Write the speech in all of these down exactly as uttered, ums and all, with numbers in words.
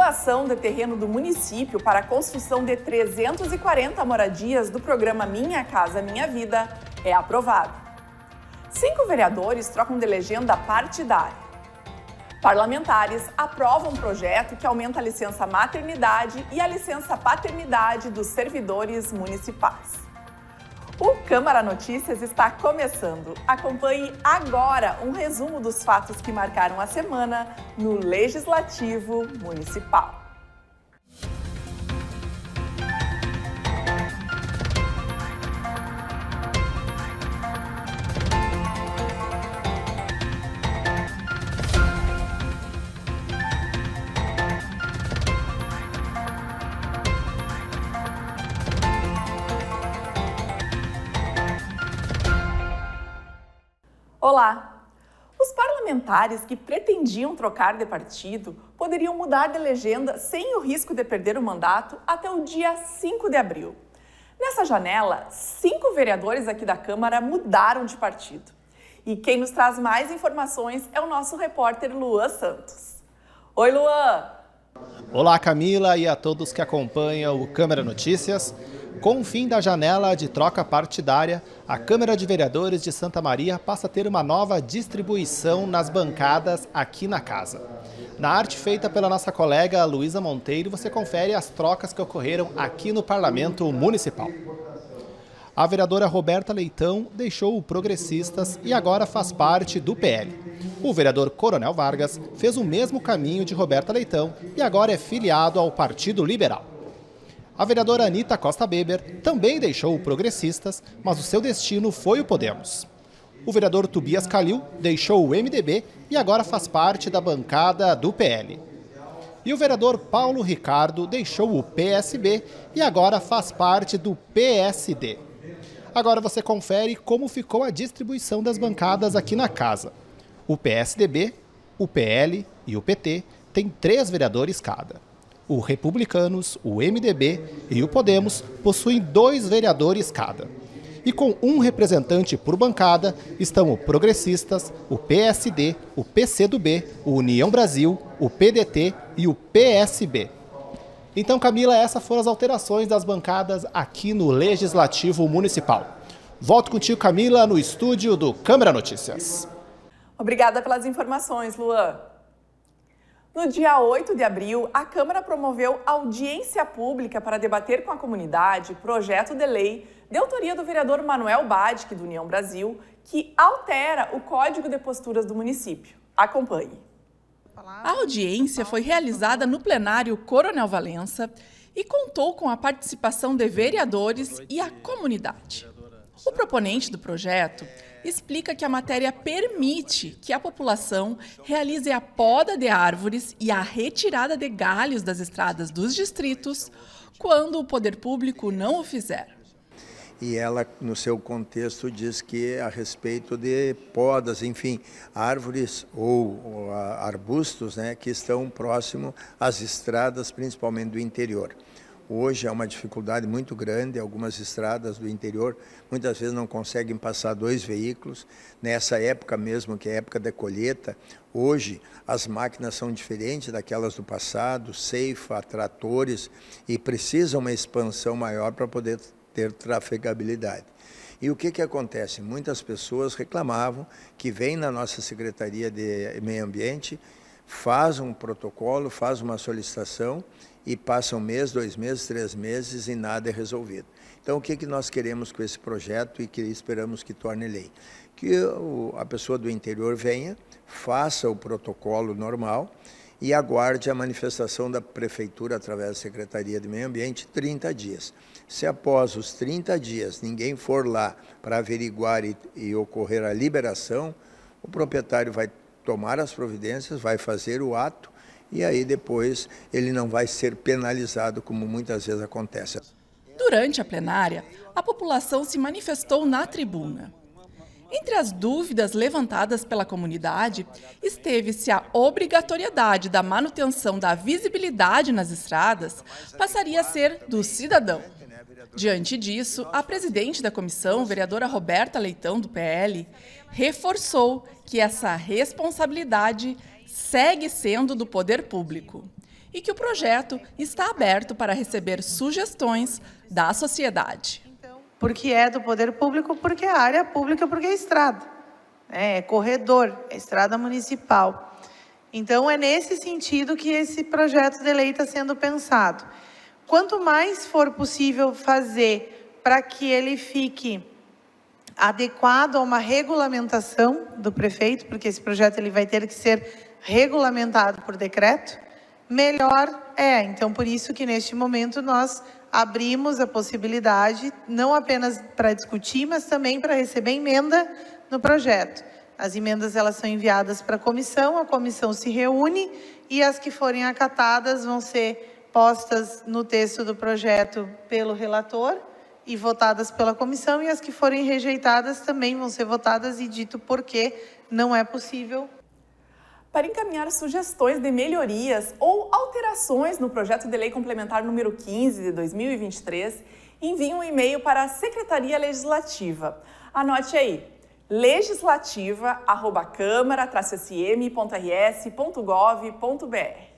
doação de terreno do município para a construção de trezentas e quarenta moradias do programa Minha Casa Minha Vida é aprovada. Cinco vereadores trocam de legenda partidária. Parlamentares aprovam um projeto que aumenta a licença maternidade e a licença paternidade dos servidores municipais. O Câmara Notícias está começando. Acompanhe agora um resumo dos fatos que marcaram a semana no Legislativo Municipal. Olá! Os parlamentares que pretendiam trocar de partido poderiam mudar de legenda sem o risco de perder o mandato até o dia cinco de abril. Nessa janela, cinco vereadores aqui da Câmara mudaram de partido. E quem nos traz mais informações é o nosso repórter Luan Santos. Oi, Luan! Olá, Camila, e a todos que acompanham o Câmara Notícias. Com o fim da janela de troca partidária, a Câmara de Vereadores de Santa Maria passa a ter uma nova distribuição nas bancadas aqui na casa. Na arte feita pela nossa colega Luísa Monteiro, você confere as trocas que ocorreram aqui no Parlamento Municipal. A vereadora Roberta Leitão deixou o Progressistas e agora faz parte do P L. O vereador Coronel Vargas fez o mesmo caminho de Roberta Leitão e agora é filiado ao Partido Liberal. A vereadora Anita Costa Beber também deixou o Progressistas, mas o seu destino foi o Podemos. O vereador Tobias Calil deixou o M D B e agora faz parte da bancada do P L. E o vereador Paulo Ricardo deixou o P S B e agora faz parte do P S D. Agora você confere como ficou a distribuição das bancadas aqui na casa. O P S D B, o P L e o P T têm três vereadores cada. O Republicanos, o M D B e o Podemos possuem dois vereadores cada. E com um representante por bancada estão o Progressistas, o P S D, o P C do B, o União Brasil, o P D T e o P S B. Então, Camila, essas foram as alterações das bancadas aqui no Legislativo Municipal. Volto contigo, Camila, no estúdio do Câmara Notícias. Obrigada pelas informações, Luan. No dia oito de abril, a Câmara promoveu audiência pública para debater com a comunidade projeto de lei de autoria do vereador Manuel Badic, do União Brasil, que altera o Código de Posturas do município. Acompanhe. A audiência foi realizada no plenário Coronel Valença e contou com a participação de vereadores e a comunidade. O proponente do projeto explica que a matéria permite que a população realize a poda de árvores e a retirada de galhos das estradas dos distritos quando o poder público não o fizer. E ela, no seu contexto, diz que a respeito de podas, enfim, árvores ou, ou arbustos, né, que estão próximo às estradas, principalmente do interior. Hoje é uma dificuldade muito grande, algumas estradas do interior muitas vezes não conseguem passar dois veículos. Nessa época mesmo, que é a época da colheita, hoje as máquinas são diferentes daquelas do passado, ceifa, tratores, e precisam uma expansão maior para poder ter trafegabilidade. E o que que acontece? Muitas pessoas reclamavam que vêm na nossa Secretaria de Meio Ambiente, faz um protocolo, faz uma solicitação e passa um mês, dois meses, três meses e nada é resolvido. Então, o que que nós queremos com esse projeto e que esperamos que torne lei? Que o, a pessoa do interior venha, faça o protocolo normal e aguarde a manifestação da Prefeitura através da Secretaria de Meio Ambiente trinta dias. Se após os trinta dias ninguém for lá para averiguar e, e ocorrer a liberação, o proprietário vai tomar as providências, vai fazer o ato e aí depois ele não vai ser penalizado, como muitas vezes acontece. Durante a plenária, a população se manifestou na tribuna. Entre as dúvidas levantadas pela comunidade, esteve se a obrigatoriedade da manutenção da visibilidade nas estradas passaria a ser do cidadão. Diante disso, a presidente da comissão, vereadora Roberta Leitão, do P L, reforçou que essa responsabilidade segue sendo do poder público e que o projeto está aberto para receber sugestões da sociedade. Porque é do poder público, porque é área pública, porque é estrada, é corredor, é estrada municipal. Então, é nesse sentido que esse projeto de lei está sendo pensado. Quanto mais for possível fazer para que ele fique adequado a uma regulamentação do prefeito, porque esse projeto ele vai ter que ser regulamentado por decreto, melhor é. Então, por isso que neste momento nós abrimos a possibilidade, não apenas para discutir, mas também para receber emenda no projeto. As emendas elas são enviadas para a comissão, a comissão se reúne e as que forem acatadas vão ser postas no texto do projeto pelo relator e votadas pela comissão, e as que forem rejeitadas também vão ser votadas e dito por que não é possível. Para encaminhar sugestões de melhorias ou alterações no projeto de lei complementar número quinze de dois mil e vinte e três, envie um e-mail para a Secretaria Legislativa. Anote aí, legislativa arroba câmara traço s m ponto r s ponto gov ponto b r.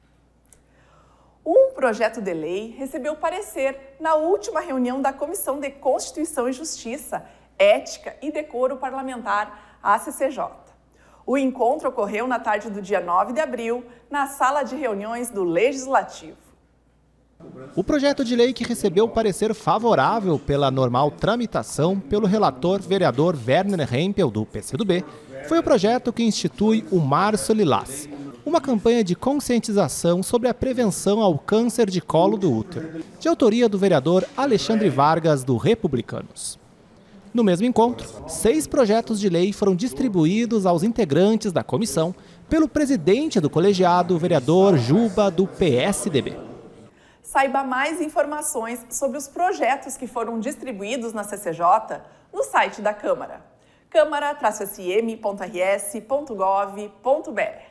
Um projeto de lei recebeu parecer na última reunião da Comissão de Constituição e Justiça, Ética e Decoro Parlamentar, a C C J. O encontro ocorreu na tarde do dia nove de abril, na sala de reuniões do Legislativo. O projeto de lei que recebeu parecer favorável pela normal tramitação pelo relator vereador Werner Hempel, do P C do B, foi o projeto que institui o Março Lilás, uma campanha de conscientização sobre a prevenção ao câncer de colo do útero, de autoria do vereador Alexandre Vargas, do Republicanos. No mesmo encontro, seis projetos de lei foram distribuídos aos integrantes da comissão pelo presidente do colegiado, o vereador Juba, do P S D B. Saiba mais informações sobre os projetos que foram distribuídos na C C J no site da Câmara, câmara traço s m ponto r s ponto gov ponto b r.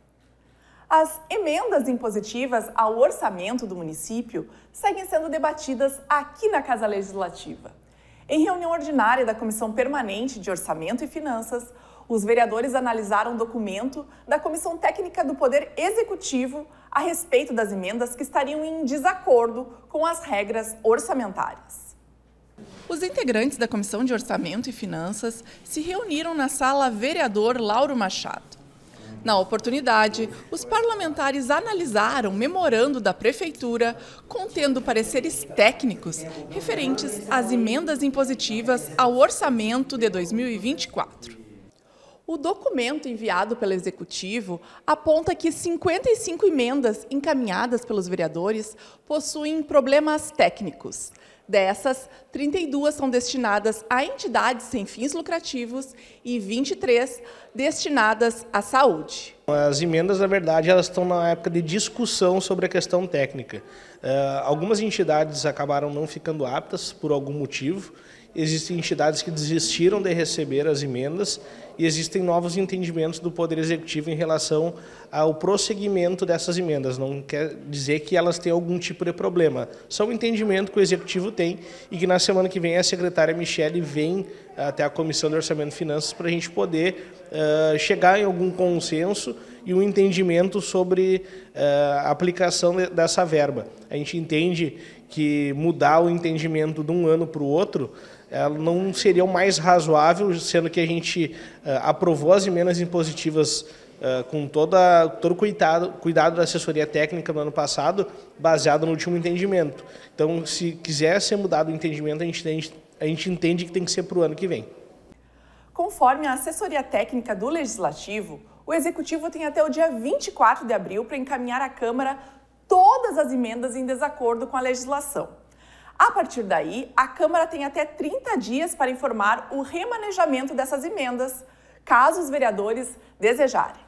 As emendas impositivas ao orçamento do município seguem sendo debatidas aqui na Casa Legislativa. Em reunião ordinária da Comissão Permanente de Orçamento e Finanças, os vereadores analisaram o documento da Comissão Técnica do Poder Executivo a respeito das emendas que estariam em desacordo com as regras orçamentárias. Os integrantes da Comissão de Orçamento e Finanças se reuniram na sala Vereador Lauro Machado. Na oportunidade, os parlamentares analisaram o memorando da Prefeitura contendo pareceres técnicos referentes às emendas impositivas ao orçamento de dois mil e vinte e quatro. O documento enviado pelo Executivo aponta que cinquenta e cinco emendas encaminhadas pelos vereadores possuem problemas técnicos. Dessas, trinta e duas são destinadas a entidades sem fins lucrativos e vinte e três destinadas à saúde. As emendas, na verdade, elas estão na época de discussão sobre a questão técnica. Uh, algumas entidades acabaram não ficando aptas por algum motivo. Existem entidades que desistiram de receber as emendas e existem novos entendimentos do Poder Executivo em relação ao prosseguimento dessas emendas. Não quer dizer que elas têm algum tipo de problema. Só um entendimento que o Executivo tem e que na semana que vem a secretária Michele vem até a Comissão de Orçamento e Finanças para a gente poder uh, chegar em algum consenso e um entendimento sobre uh, a aplicação de, dessa verba. A gente entende que mudar o entendimento de um ano para o outro não seria o mais razoável, sendo que a gente uh, aprovou as emendas impositivas uh, com toda, todo o cuidado, cuidado da assessoria técnica no ano passado, baseado no último entendimento. Então, se quiser ser mudado o entendimento, a gente, entende, a gente entende que tem que ser para o ano que vem. Conforme a assessoria técnica do Legislativo, o Executivo tem até o dia vinte e quatro de abril para encaminhar à Câmara todas as emendas em desacordo com a legislação. A partir daí, a Câmara tem até trinta dias para informar o remanejamento dessas emendas, caso os vereadores desejarem.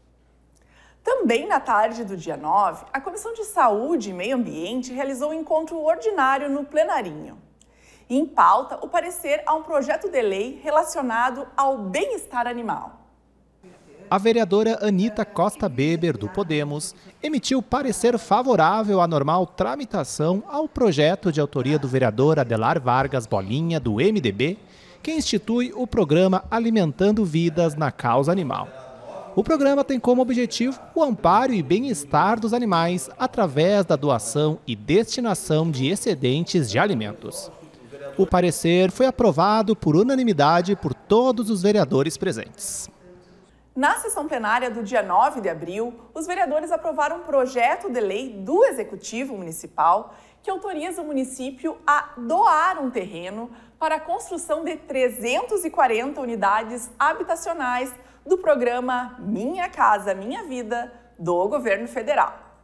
Também na tarde do dia nove, a Comissão de Saúde e Meio Ambiente realizou um encontro ordinário no plenarinho. E em pauta, o parecer a um projeto de lei relacionado ao bem-estar animal. A vereadora Anita Costa Beber, do Podemos, emitiu parecer favorável à normal tramitação ao projeto de autoria do vereador Adelar Vargas Bolinha, do M D B, que institui o programa Alimentando Vidas na Causa Animal. O programa tem como objetivo o amparo e bem-estar dos animais através da doação e destinação de excedentes de alimentos. O parecer foi aprovado por unanimidade por todos os vereadores presentes. Na sessão plenária do dia nove de abril, os vereadores aprovaram um projeto de lei do Executivo Municipal que autoriza o município a doar um terreno para a construção de trezentas e quarenta unidades habitacionais do programa Minha Casa Minha Vida do governo federal.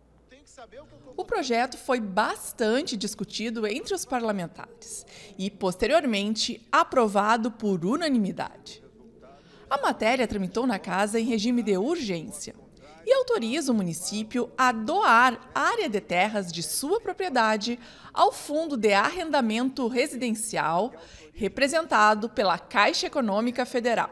O projeto foi bastante discutido entre os parlamentares e, posteriormente, aprovado por unanimidade. A matéria tramitou na Casa em regime de urgência e autoriza o município a doar área de terras de sua propriedade ao Fundo de Arrendamento Residencial, representado pela Caixa Econômica Federal.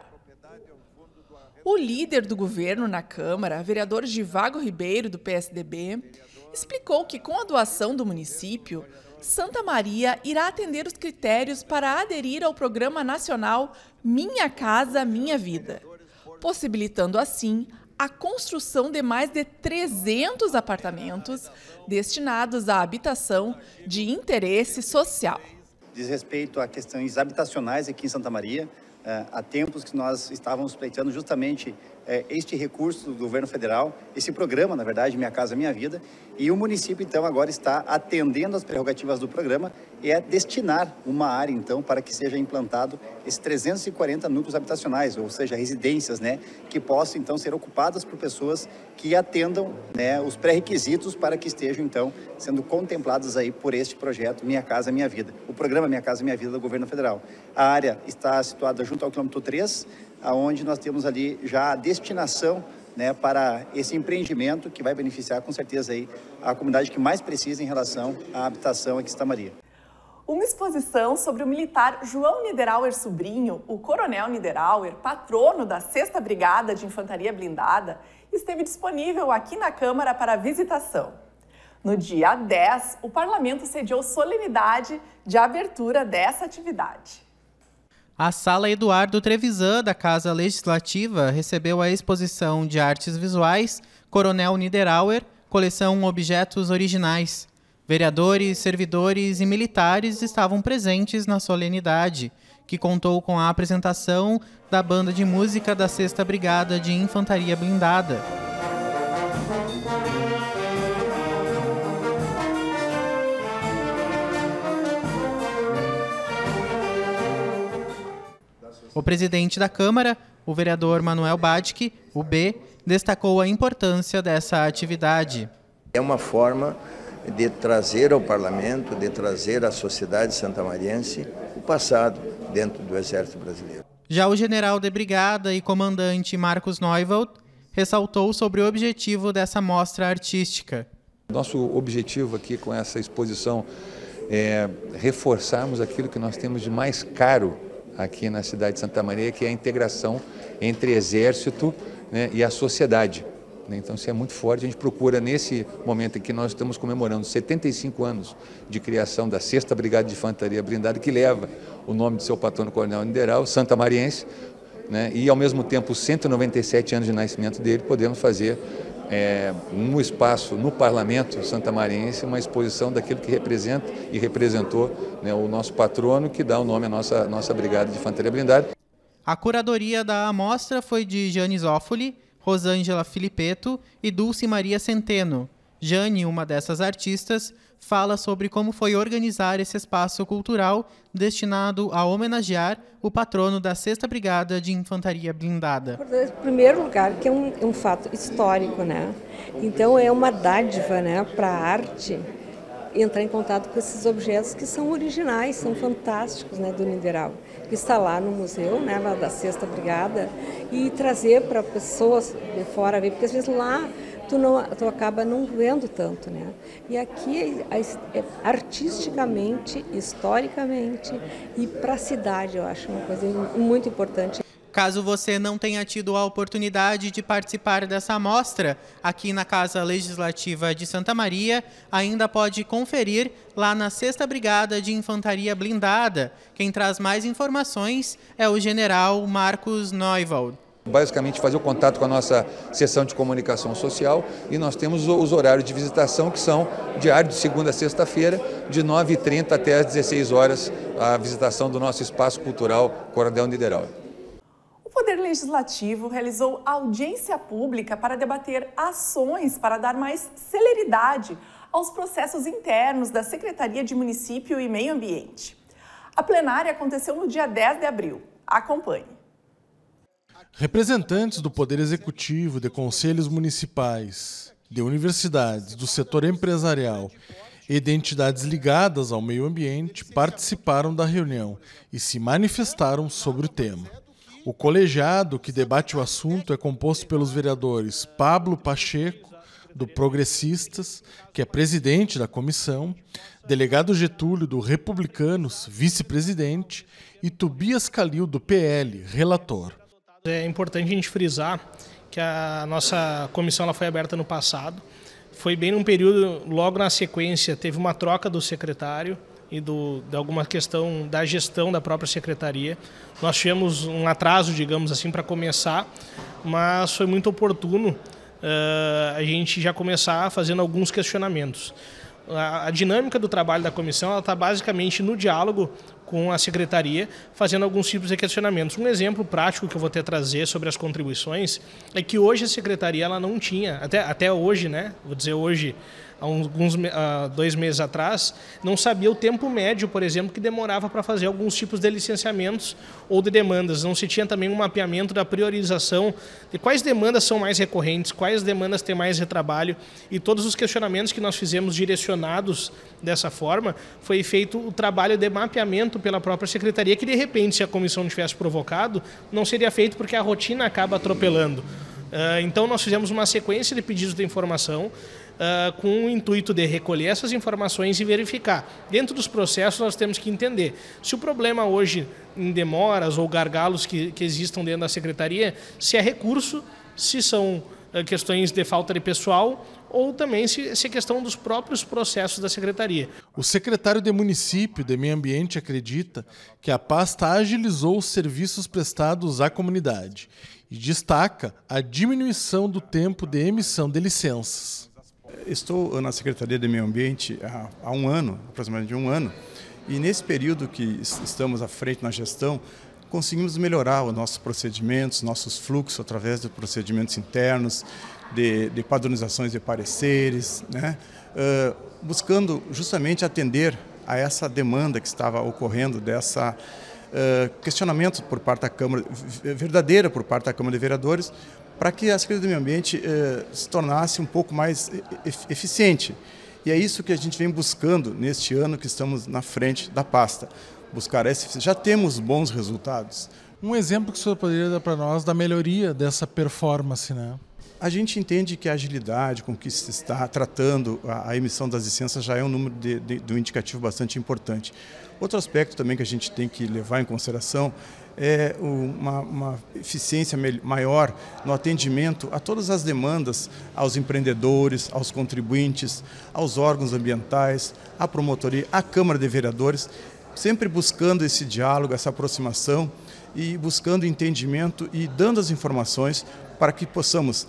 O líder do governo na Câmara, vereador Givago Ribeiro, do P S D B, explicou que com a doação do município, Santa Maria irá atender os critérios para aderir ao Programa Nacional Minha Casa Minha Vida, possibilitando assim a construção de mais de trezentos apartamentos destinados à habitação de interesse social. Diz respeito a questões habitacionais aqui em Santa Maria. Há tempos que nós estávamos pleiteando justamente este recurso do governo federal, esse programa, na verdade, Minha Casa Minha Vida, e o município, então, agora está atendendo às prerrogativas do programa e é destinar uma área, então, para que seja implantado esses trezentos e quarenta núcleos habitacionais, ou seja, residências, né, que possam, então, ser ocupadas por pessoas que atendam, né, os pré-requisitos para que estejam, então, sendo contempladas aí por este projeto Minha Casa Minha Vida, o programa Minha Casa Minha Vida do governo federal. A área está situada junto ao quilômetro três, aonde nós temos ali já a destinação, né, para esse empreendimento que vai beneficiar com certeza aí a comunidade que mais precisa em relação à habitação aqui em Santa Maria. Uma exposição sobre o militar João Niederauer Sobrinho, o coronel Niederauer, patrono da sexta Brigada de Infantaria Blindada, esteve disponível aqui na Câmara para visitação. No dia dez, o Parlamento sediou solenidade de abertura dessa atividade. A Sala Eduardo Trevisan, da Casa Legislativa, recebeu a exposição de artes visuais Coronel Niederauer, coleção Objetos Originais. Vereadores, servidores e militares estavam presentes na solenidade, que contou com a apresentação da banda de música da sexta Brigada de Infantaria Blindada. O presidente da Câmara, o vereador Manuel Badke, o B, destacou a importância dessa atividade. É uma forma de trazer ao Parlamento, de trazer à sociedade santamariense o passado dentro do Exército Brasileiro. Já o general de brigada e comandante Marcos Neuwald ressaltou sobre o objetivo dessa mostra artística. Nosso objetivo aqui com essa exposição é reforçarmos aquilo que nós temos de mais caro aqui na cidade de Santa Maria, que é a integração entre exército, né, e a sociedade. Então, isso é muito forte. A gente procura, nesse momento em que nós estamos comemorando setenta e cinco anos de criação da sexta Brigada de Infantaria Blindada, que leva o nome de seu patrono Coronel Niederauer, santamariense, né, e, ao mesmo tempo, cento e noventa e sete anos de nascimento dele, podemos fazer é, um espaço no Parlamento santamariense, uma exposição daquilo que representa e representou, né, o nosso patrono, que dá o nome à nossa, nossa Brigada de Infantaria Blindada. A curadoria da amostra foi de Jane Zoffoli, Rosângela Filipeto e Dulce Maria Centeno. Jane, uma dessas artistas, fala sobre como foi organizar esse espaço cultural destinado a homenagear o patrono da sexta Brigada de Infantaria Blindada. Em primeiro lugar, que é um, um fato histórico, né? Então é uma dádiva, né, para a arte entrar em contato com esses objetos que são originais, são fantásticos, né, do Niederauer, que está lá no museu, né, lá da sexta Brigada, e trazer para pessoas de fora ver, porque às vezes lá tu, não, tu acaba não vendo tanto, né? E aqui é, é artisticamente, historicamente e para a cidade, eu acho uma coisa muito importante. Caso você não tenha tido a oportunidade de participar dessa amostra aqui na Casa Legislativa de Santa Maria, ainda pode conferir lá na sexta Brigada de Infantaria Blindada. Quem traz mais informações é o general Marcos Neuwald. Basicamente fazer o contato com a nossa seção de comunicação social e nós temos os horários de visitação que são diários de segunda a sexta-feira, de nove e trinta até às dezesseis horas, a visitação do nosso espaço cultural Coronel Niederauer. O Poder Legislativo realizou audiência pública para debater ações para dar mais celeridade aos processos internos da Secretaria de Município e Meio Ambiente. A plenária aconteceu no dia dez de abril. Acompanhe. Representantes do Poder Executivo, de conselhos municipais, de universidades, do setor empresarial e de entidades ligadas ao meio ambiente participaram da reunião e se manifestaram sobre o tema. O colegiado que debate o assunto é composto pelos vereadores Pablo Pacheco, do Progressistas, que é presidente da comissão, delegado Getúlio, do Republicanos, vice-presidente, e Tobias Calil, do P L, relator. É importante a gente frisar que a nossa comissão ela foi aberta no passado. Foi bem num período, logo na sequência, teve uma troca do secretário e do, de alguma questão da gestão da própria secretaria. Nós tivemos um atraso, digamos assim, para começar, mas foi muito oportuno uh, a gente já começar fazendo alguns questionamentos. A, a dinâmica do trabalho da comissão está basicamente no diálogo com a secretaria, fazendo alguns tipos de questionamentos. Um exemplo prático que eu vou ter a trazer sobre as contribuições é que hoje a secretaria ela não tinha, até, até hoje, né? Vou dizer hoje, há alguns há dois meses atrás, não sabia o tempo médio, por exemplo, que demorava para fazer alguns tipos de licenciamentos ou de demandas. Não se tinha também um mapeamento da priorização de quais demandas são mais recorrentes, quais demandas têm mais retrabalho, e todos os questionamentos que nós fizemos direcionados dessa forma, foi feito o trabalho de mapeamento pela própria secretaria, que de repente, se a comissão não tivesse provocado, não seria feito porque a rotina acaba atropelando. Então nós fizemos uma sequência de pedidos de informação, Uh, com o intuito de recolher essas informações e verificar. Dentro dos processos nós temos que entender se o problema hoje em demoras ou gargalos que, que existam dentro da secretaria, se é recurso, se são uh, questões de falta de pessoal ou também se, se é questão dos próprios processos da secretaria. O secretário de Município de Meio Ambiente acredita que a pasta agilizou os serviços prestados à comunidade e destaca a diminuição do tempo de emissão de licenças. Estou na Secretaria de Meio Ambiente há, há um ano, aproximadamente um ano, e nesse período que estamos à frente na gestão, conseguimos melhorar os nossos procedimentos, nossos fluxos através de procedimentos internos, de, de padronizações de pareceres, né? uh, buscando justamente atender a essa demanda que estava ocorrendo, dessa uh, questionamento por parte da Câmara, verdadeira por parte da Câmara de Vereadores, para que a Secretaria do Meio Ambiente eh, se tornasse um pouco mais eficiente. E é isso que a gente vem buscando neste ano que estamos na frente da pasta. Buscar essa eficiência. Já temos bons resultados. Um exemplo que o senhor poderia dar para nós da melhoria dessa performance, né? A gente entende que a agilidade com que se está tratando a, a emissão das licenças já é um número de, de, de um indicativo bastante importante. Outro aspecto também que a gente tem que levar em consideração é uma, uma eficiência maior no atendimento a todas as demandas aos empreendedores, aos contribuintes, aos órgãos ambientais, à promotoria, à Câmara de Vereadores, sempre buscando esse diálogo, essa aproximação e buscando entendimento e dando as informações para que possamos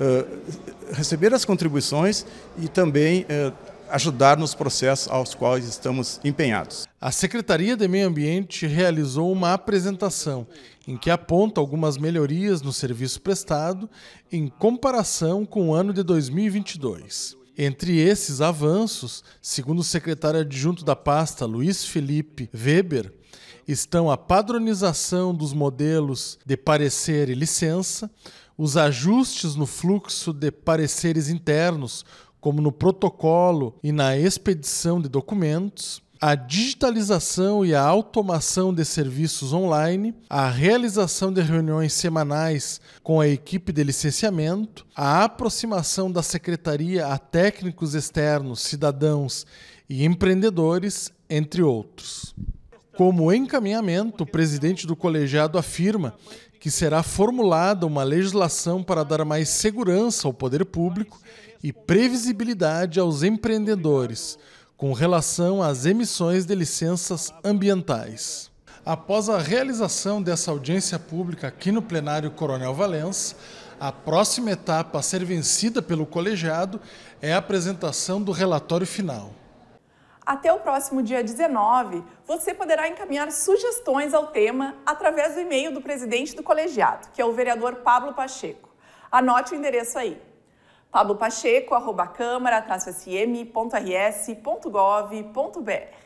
uh, receber as contribuições e também uh, ajudar nos processos aos quais estamos empenhados. A Secretaria de Meio Ambiente realizou uma apresentação em que aponta algumas melhorias no serviço prestado em comparação com o ano de dois mil e vinte e dois. Entre esses avanços, segundo o secretário adjunto da pasta, Luiz Felipe Weber, estão a padronização dos modelos de parecer e licença, os ajustes no fluxo de pareceres internos, como no protocolo e na expedição de documentos, a digitalização e a automação de serviços online, a realização de reuniões semanais com a equipe de licenciamento, a aproximação da secretaria a técnicos externos, cidadãos e empreendedores, entre outros. Como encaminhamento, o presidente do colegiado afirma que será formulada uma legislação para dar mais segurança ao poder público e previsibilidade aos empreendedores com relação às emissões de licenças ambientais. Após a realização dessa audiência pública aqui no plenário Coronel Valença, a próxima etapa a ser vencida pelo colegiado é a apresentação do relatório final. Até o próximo dia dezenove, você poderá encaminhar sugestões ao tema através do e-mail do presidente do colegiado, que é o vereador Pablo Pacheco. Anote o endereço aí, pablo pacheco arroba câmara traço s m ponto r s ponto gov ponto b r.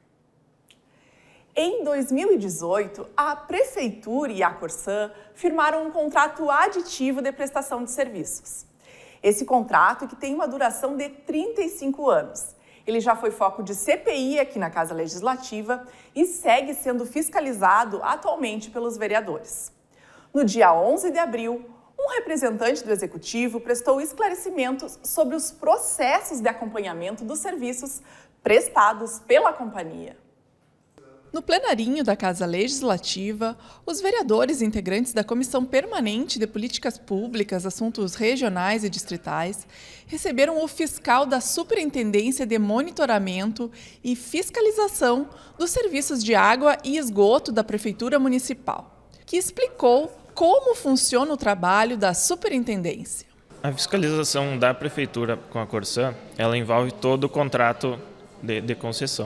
Em dois mil e dezoito, a Prefeitura e a Corsã firmaram um contrato aditivo de prestação de serviços. Esse contrato, que tem uma duração de trinta e cinco anos, ele já foi foco de C P I aqui na Casa Legislativa e segue sendo fiscalizado atualmente pelos vereadores. No dia onze de abril, um representante do Executivo prestou esclarecimentos sobre os processos de acompanhamento dos serviços prestados pela companhia. No plenarinho da Casa Legislativa, os vereadores integrantes da Comissão Permanente de Políticas Públicas, Assuntos Regionais e Distritais receberam o fiscal da Superintendência de Monitoramento e Fiscalização dos Serviços de Água e Esgoto da Prefeitura Municipal, que explicou como funciona o trabalho da Superintendência. A fiscalização da Prefeitura com a Corsã, ela envolve todo o contrato de, de concessão.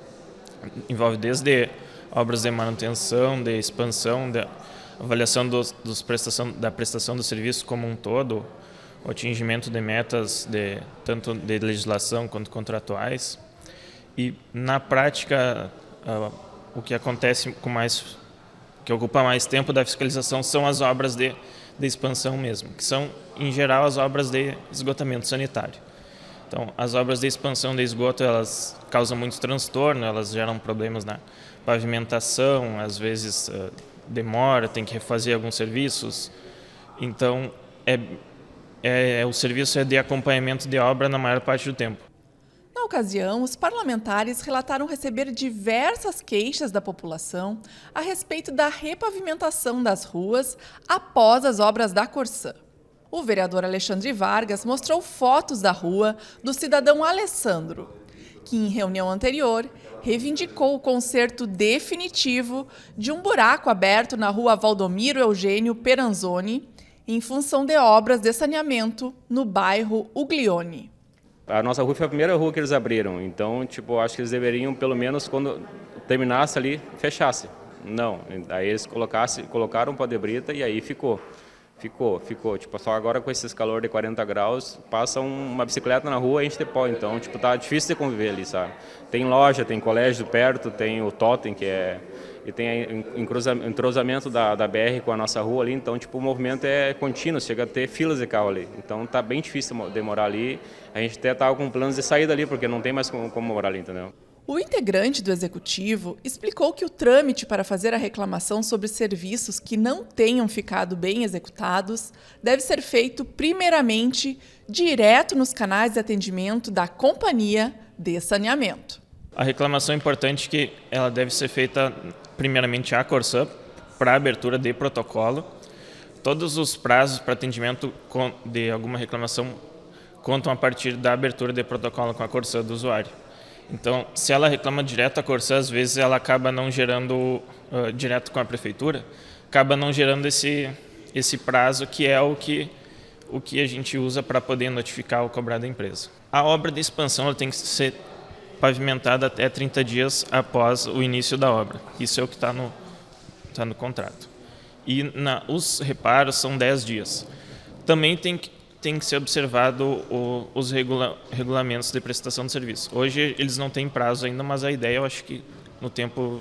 Envolve desde obras de manutenção, de expansão, de avaliação dos, dos prestação, da prestação do serviço como um todo, o atingimento de metas de, tanto de legislação quanto contratuais. E, na prática, uh, o que acontece com mais, que ocupa mais tempo da fiscalização são as obras de, de expansão mesmo, que são, em geral, as obras de esgotamento sanitário. Então, as obras de expansão de esgoto, elas causam muito transtorno, elas geram problemas na pavimentação, às vezes uh, demora, tem que refazer alguns serviços. Então, é, é, o serviço é de acompanhamento de obra na maior parte do tempo. Na ocasião, os parlamentares relataram receber diversas queixas da população a respeito da repavimentação das ruas após as obras da Corsã. O vereador Alexandre Vargas mostrou fotos da rua do cidadão Alessandro, que em reunião anterior reivindicou o conserto definitivo de um buraco aberto na rua Valdomiro Eugênio Peranzoni, em função de obras de saneamento no bairro Uglione. A nossa rua foi a primeira rua que eles abriram, então tipo, acho que eles deveriam, pelo menos quando terminasse ali, fechasse. Não, aí eles colocasse, colocaram pó de brita e aí ficou. Ficou, ficou. Tipo, só agora com esses calor de quarenta graus, passa uma bicicleta na rua e a gente tem pó. Então, tipo, tá difícil de conviver ali, sabe? Tem loja, tem colégio perto, tem o Totem, que é... E tem entrosamento da, da B R com a nossa rua ali, então, tipo, o movimento é contínuo, chega a ter filas de carro ali. Então, tá bem difícil de morar ali. A gente até tava com planos de sair dali, porque não tem mais como, como morar ali, entendeu? O integrante do Executivo explicou que o trâmite para fazer a reclamação sobre serviços que não tenham ficado bem executados deve ser feito, primeiramente, direto nos canais de atendimento da Companhia de Saneamento. A reclamação é importante que ela deve ser feita, primeiramente, à Corsã, para abertura de protocolo. Todos os prazos para atendimento de alguma reclamação contam a partir da abertura de protocolo com a Corsã do usuário. Então, se ela reclama direto à Corsã, às vezes ela acaba não gerando, uh, direto com a Prefeitura, acaba não gerando esse, esse prazo que é o que, o que a gente usa para poder notificar ou cobrar da empresa. A obra de expansão ela tem que ser pavimentada até trinta dias após o início da obra. Isso é o que está no, tá no contrato. E na, os reparos são dez dias. Também tem que tem que ser observado o, os regula, regulamentos de prestação de serviço. Hoje eles não têm prazo ainda, mas a ideia, eu acho que no tempo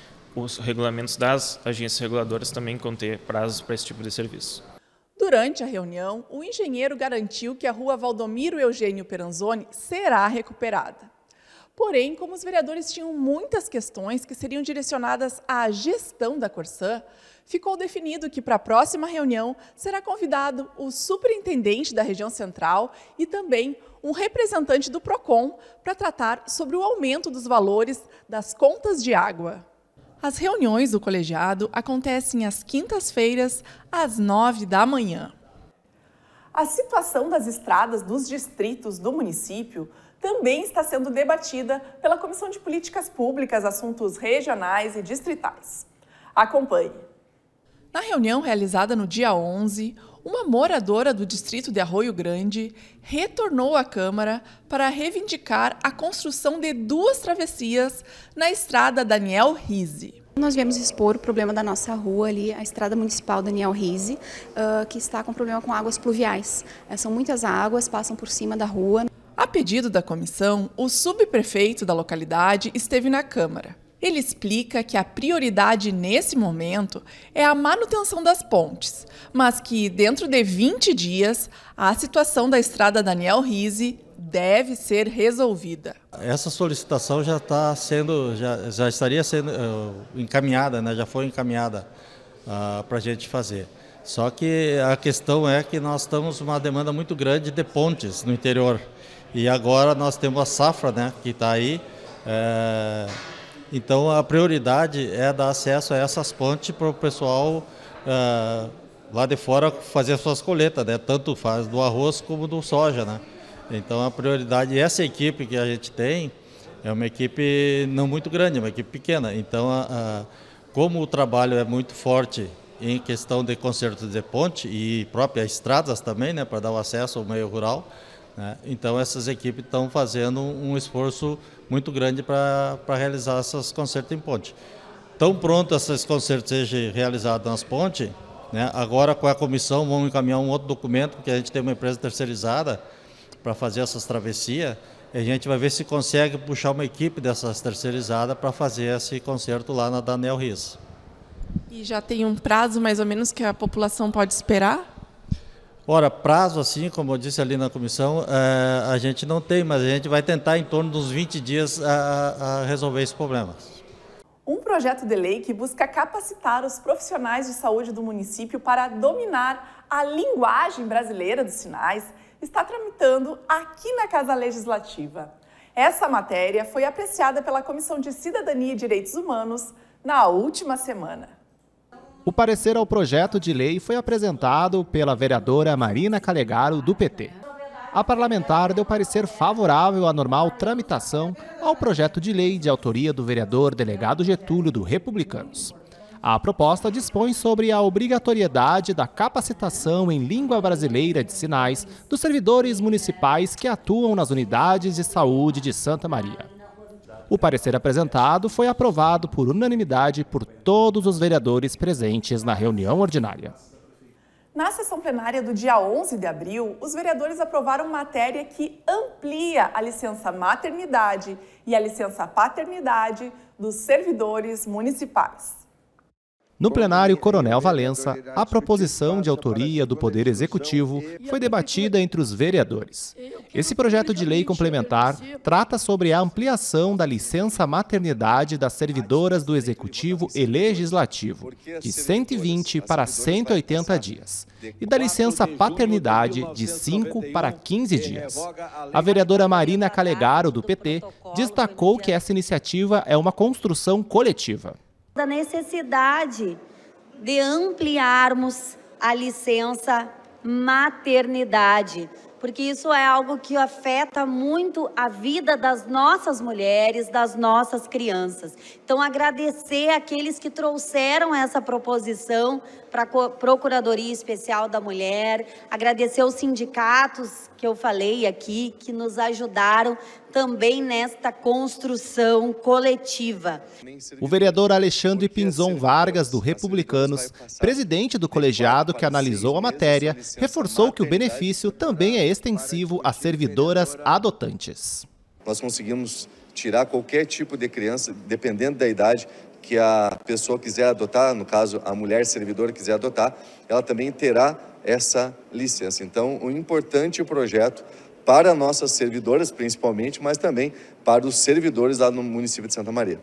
os regulamentos das agências reguladoras também contêm prazos para esse tipo de serviço. Durante a reunião, o engenheiro garantiu que a rua Valdomiro Eugênio Peranzoni será recuperada. Porém, como os vereadores tinham muitas questões que seriam direcionadas à gestão da Corsã, ficou definido que para a próxima reunião será convidado o superintendente da região central e também um representante do PROCON para tratar sobre o aumento dos valores das contas de água. As reuniões do colegiado acontecem às quintas-feiras, às nove da manhã. A situação das estradas dos distritos do município também está sendo debatida pela Comissão de Políticas Públicas, Assuntos Regionais e Distritais. Acompanhe. Na reunião realizada no dia onze, uma moradora do distrito de Arroio Grande retornou à Câmara para reivindicar a construção de duas travessias na estrada Daniel Rizzi. Nós viemos expor o problema da nossa rua ali, a estrada municipal Daniel Rizzi, uh, que está com problema com águas pluviais. Uh, são muitas águas, passam por cima da rua. A pedido da comissão, o subprefeito da localidade esteve na Câmara. Ele explica que a prioridade nesse momento é a manutenção das pontes, mas que dentro de vinte dias a situação da estrada Daniel Rizzi deve ser resolvida. Essa solicitação já está sendo, já, já estaria sendo uh, encaminhada, né? Já foi encaminhada uh, para a gente fazer. Só que a questão é que nós estamos com uma demanda muito grande de pontes no interior. E agora nós temos a safra, né, que está aí. É... Então a prioridade é dar acesso a essas pontes para o pessoal uh, lá de fora fazer suas colheitas, né? Tanto faz do arroz como do soja, né? Então a prioridade, essa equipe que a gente tem é uma equipe não muito grande, uma equipe pequena. Então a, a, como o trabalho é muito forte em questão de conserto de ponte e próprias estradas também, né, para dar o acesso ao meio rural, né? Então essas equipes estão fazendo um esforço muito grande para realizar esses consertos em ponte. Tão pronto esses consertos sejam realizados nas pontes, né? Agora com a comissão vamos encaminhar um outro documento, porque a gente tem uma empresa terceirizada para fazer essas travessias, e a gente vai ver se consegue puxar uma equipe dessas terceirizadas para fazer esse conserto lá na Daniel Rizzi. E já tem um prazo mais ou menos que a população pode esperar? Ora, prazo assim, como eu disse ali na comissão, é, a gente não tem, mas a gente vai tentar em torno dos vinte dias a, a resolver esse problema. Um projeto de lei que busca capacitar os profissionais de saúde do município para dominar a linguagem brasileira dos sinais está tramitando aqui na Casa Legislativa. Essa matéria foi apreciada pela Comissão de Cidadania e Direitos Humanos na última semana. O parecer ao projeto de lei foi apresentado pela vereadora Marina Calegaro, do P T. A parlamentar deu parecer favorável à normal tramitação ao projeto de lei de autoria do vereador delegado Getúlio, do Republicanos. A proposta dispõe sobre a obrigatoriedade da capacitação em língua brasileira de sinais dos servidores municipais que atuam nas unidades de saúde de Santa Maria. O parecer apresentado foi aprovado por unanimidade por todos os vereadores presentes na reunião ordinária. Na sessão plenária do dia onze de abril, os vereadores aprovaram matéria que amplia a licença maternidade e a licença paternidade dos servidores municipais. No plenário Coronel Valença, a proposição de autoria do Poder Executivo foi debatida entre os vereadores. Esse projeto de lei complementar trata sobre a ampliação da licença maternidade das servidoras do Executivo e Legislativo, de cento e vinte para cento e oitenta dias, e da licença paternidade de cinco para quinze dias. A vereadora Marina Calegaro, do P T, destacou que essa iniciativa é uma construção coletiva. Da necessidade de ampliarmos a licença maternidade, porque isso é algo que afeta muito a vida das nossas mulheres, das nossas crianças. Então, agradecer àqueles que trouxeram essa proposição para a Procuradoria Especial da Mulher, agradecer aos sindicatos que eu falei aqui, que nos ajudaram também nesta construção coletiva. O vereador Alexandre Pinzon Vargas, do Republicanos, presidente do colegiado que analisou a matéria, reforçou que o benefício também é extensivo às servidoras adotantes. Nós conseguimos tirar qualquer tipo de criança, dependendo da idade que a pessoa quiser adotar, no caso a mulher servidora quiser adotar, ela também terá essa licença. Então, o importante é o projeto para nossas servidoras, principalmente, mas também para os servidores lá no município de Santa Maria.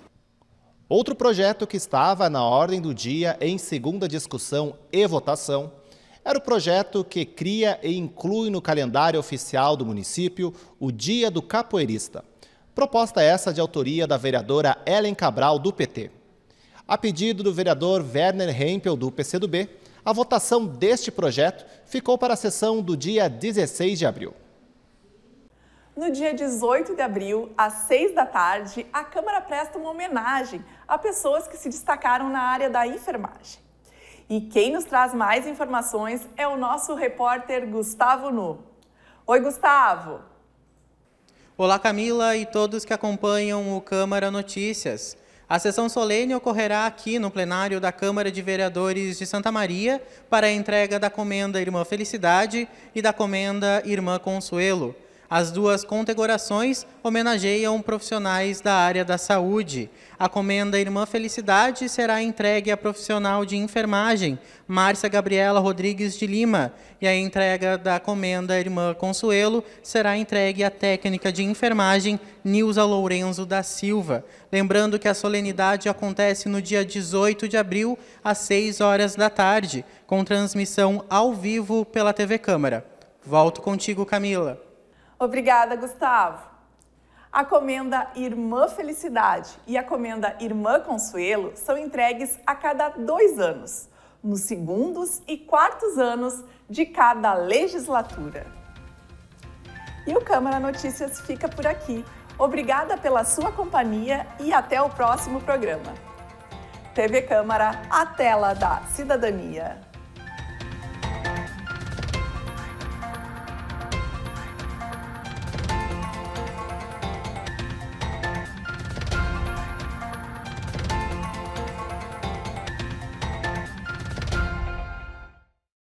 Outro projeto que estava na ordem do dia em segunda discussão e votação era o projeto que cria e inclui no calendário oficial do município o Dia do Capoeirista. Proposta essa de autoria da vereadora Ellen Cabral, do P T. A pedido do vereador Werner Hempel, do P C do B, a votação deste projeto ficou para a sessão do dia dezesseis de abril. No dia dezoito de abril, às seis da tarde, a Câmara presta uma homenagem a pessoas que se destacaram na área da enfermagem. E quem nos traz mais informações é o nosso repórter Gustavo Nu. Oi, Gustavo! Olá, Camila e todos que acompanham o Câmara Notícias. A sessão solene ocorrerá aqui no plenário da Câmara de Vereadores de Santa Maria para a entrega da Comenda Irmã Felicidade e da Comenda Irmã Consuelo. As duas condecorações homenageiam profissionais da área da saúde. A Comenda Irmã Felicidade será entregue à profissional de enfermagem, Márcia Gabriela Rodrigues de Lima, e a entrega da Comenda Irmã Consuelo será entregue à técnica de enfermagem, Nilza Lourenço da Silva. Lembrando que a solenidade acontece no dia dezoito de abril, às seis horas da tarde, com transmissão ao vivo pela T V Câmara. Volto contigo, Camila. Obrigada, Gustavo. A Comenda Irmã Felicidade e a Comenda Irmã Consuelo são entregues a cada dois anos, nos segundos e quartos anos de cada legislatura. E o Câmara Notícias fica por aqui. Obrigada pela sua companhia e até o próximo programa. T V Câmara, a tela da cidadania.